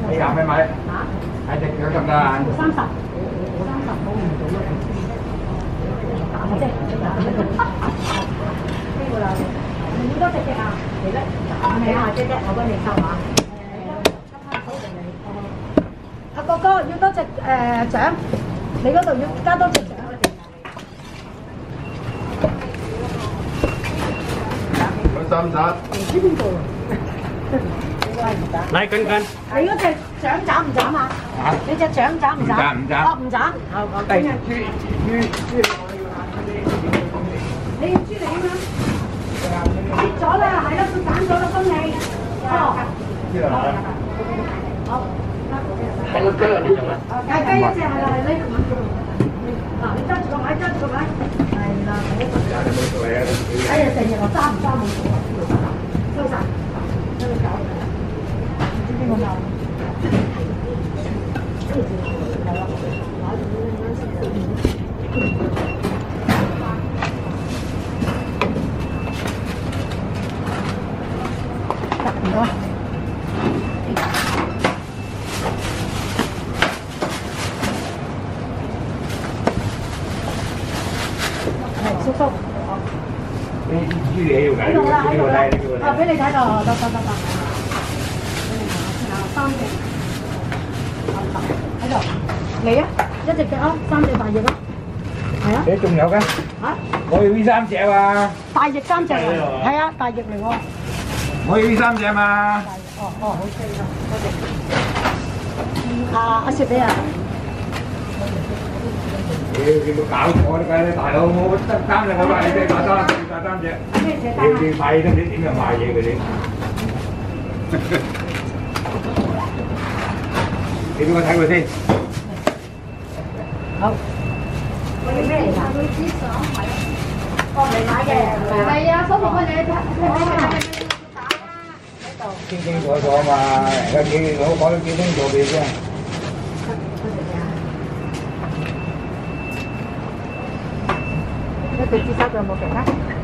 你廿米米？ 嚇？ 睇隻腳得唔得啊 30，30好唔到啊！打啫，呢個啦，好多隻隻啊，嚟啦，係啊，隻隻我幫你收下。阿哥哥要多隻獎，你嗰度要加多隻獎。 得唔得？ 唔知邊個啊？ 嚟近近。 你嗰隻獎斬唔斬啊？ 嚇？ 你隻獎斬唔斬？ 唔斬。 哦，唔斬。好， 係豬。你要豬嚟啊嘛？切咗啦，係啦，佢斬咗啦，恭喜。哦。 知啦。 好。 睇個雞你做乜？ 雞一隻係啦，係呢個。嗱，你揸住個牌，揸住個牌。係啦，好。哎呀，成日我揸唔揸冇錯啊，收晒，收佢搞。唔知邊個搞？係啦，拿住呢啲唔該。叔叔， 呢豬你要喺度啦，喺度啦，啊，俾你睇到，得，3隻，喺度，嚟啊，一隻腳啊，3隻大翼啊，係啊。 你仲有㗎？ 嚇？ 我要呢3隻啊！ 大翼3隻啊，係啊，大翼嚟喎。 我要呢3隻嘛。 哦，好嘅，多謝。阿雪俾啊。 你冇搞錯啦，梗係大佬，我得3隻，我話你帶3隻。 咩隻帶啊？ 你賣都唔知點樣賣嘢嘅你。你俾我睇佢先。 好。我哋咩嚟㗎？佢紙爽係啊。我嚟買嘅。係啊，嗰個你睇打啦喺度。 清清楚楚嘛，而家我講得幾清楚俾你聽。 一隻豬手仲有冇其他？